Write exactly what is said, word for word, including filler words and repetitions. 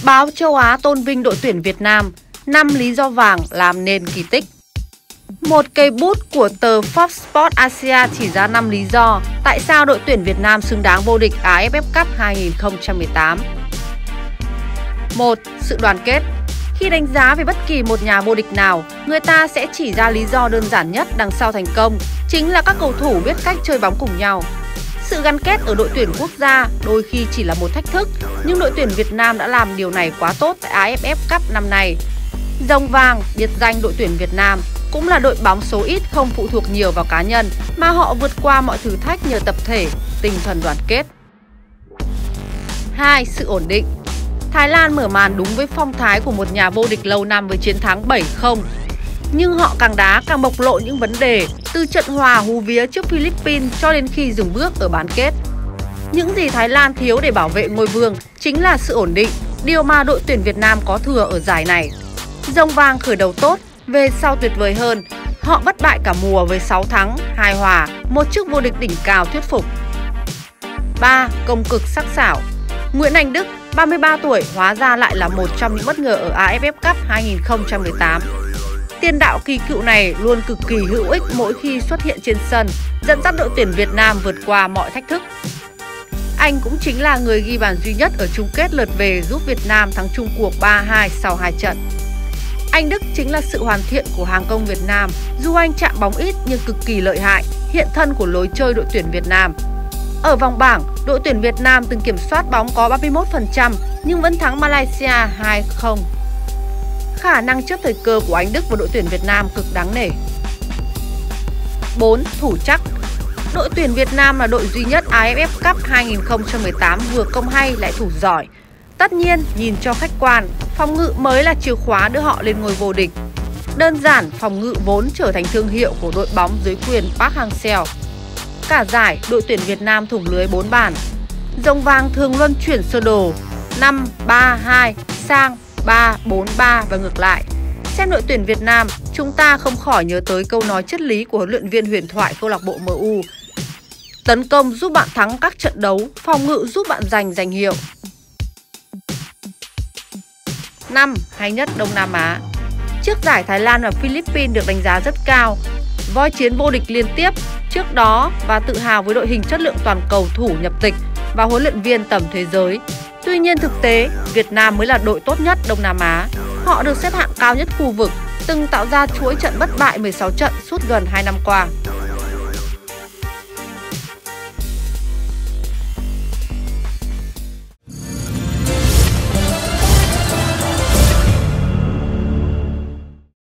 Báo Châu Á tôn vinh đội tuyển Việt Nam, năm lý do vàng làm nên kỳ tích. Một cây bút của tờ Forbes Sport Asia chỉ ra năm lý do tại sao đội tuyển Việt Nam xứng đáng vô địch a ép ép Cup hai nghìn không trăm mười tám. một. Sự đoàn kết. Khi đánh giá về bất kỳ một nhà vô địch nào, người ta sẽ chỉ ra lý do đơn giản nhất đằng sau thành công, chính là các cầu thủ biết cách chơi bóng cùng nhau. Sự gắn kết ở đội tuyển quốc gia đôi khi chỉ là một thách thức, nhưng đội tuyển Việt Nam đã làm điều này quá tốt tại a ép ép Cup năm nay. Rồng vàng, biệt danh đội tuyển Việt Nam, cũng là đội bóng số ít không phụ thuộc nhiều vào cá nhân, mà họ vượt qua mọi thử thách nhờ tập thể, tinh thần đoàn kết. hai. Sự ổn định. Thái Lan mở màn đúng với phong thái của một nhà vô địch lâu năm với chiến thắng bảy không. Nhưng họ càng đá càng bộc lộ những vấn đề, từ trận hòa hú vía trước Philippines cho đến khi dừng bước ở bán kết. Những gì Thái Lan thiếu để bảo vệ ngôi vương chính là sự ổn định, điều mà đội tuyển Việt Nam có thừa ở giải này. Rồng vàng khởi đầu tốt, về sau tuyệt vời hơn. Họ bất bại cả mùa với sáu thắng, hai hòa, một chức vô địch đỉnh cao thuyết phục. ba. Công cực sắc sảo. Nguyễn Anh Đức, ba mươi ba tuổi, hóa ra lại là một trong những bất ngờ ở a ép ép Cup hai nghìn không trăm mười tám. Tiền đạo kỳ cựu này luôn cực kỳ hữu ích mỗi khi xuất hiện trên sân, dẫn dắt đội tuyển Việt Nam vượt qua mọi thách thức. Anh cũng chính là người ghi bàn duy nhất ở chung kết lượt về giúp Việt Nam thắng chung cuộc ba hai sau hai trận. Anh Đức chính là sự hoàn thiện của hàng công Việt Nam, dù anh chạm bóng ít nhưng cực kỳ lợi hại, hiện thân của lối chơi đội tuyển Việt Nam. Ở vòng bảng, đội tuyển Việt Nam từng kiểm soát bóng có ba mươi mốt phần trăm nhưng vẫn thắng Malaysia hai không. Khả năng trước thời cơ của anh Đức và đội tuyển Việt Nam cực đáng nể. bốn. Thủ chắc. Đội tuyển Việt Nam là đội duy nhất a ép ép Cup hai nghìn không trăm mười tám vừa công hay lại thủ giỏi. Tất nhiên, nhìn cho khách quan, phòng ngự mới là chìa khóa đưa họ lên ngôi vô địch. Đơn giản, phòng ngự vốn trở thành thương hiệu của đội bóng dưới quyền Park Hang-seo. Cả giải, đội tuyển Việt Nam thủng lưới bốn bàn. Rồng vàng thường luân chuyển sơ đồ năm ba hai sang ba bốn ba và ngược lại. Xem đội tuyển Việt Nam, chúng ta không khỏi nhớ tới câu nói triết lý của huấn luyện viên huyền thoại câu lạc bộ em u. Tấn công giúp bạn thắng các trận đấu, phòng ngự giúp bạn giành danh hiệu. năm. Hay nhất Đông Nam Á. Trước giải, Thái Lan và Philippines được đánh giá rất cao, voi chiến vô địch liên tiếp trước đó và tự hào với đội hình chất lượng toàn cầu thủ nhập tịch và huấn luyện viên tầm thế giới. Tuy nhiên thực tế, Việt Nam mới là đội tốt nhất Đông Nam Á. Họ được xếp hạng cao nhất khu vực, từng tạo ra chuỗi trận bất bại mười sáu trận suốt gần hai năm qua.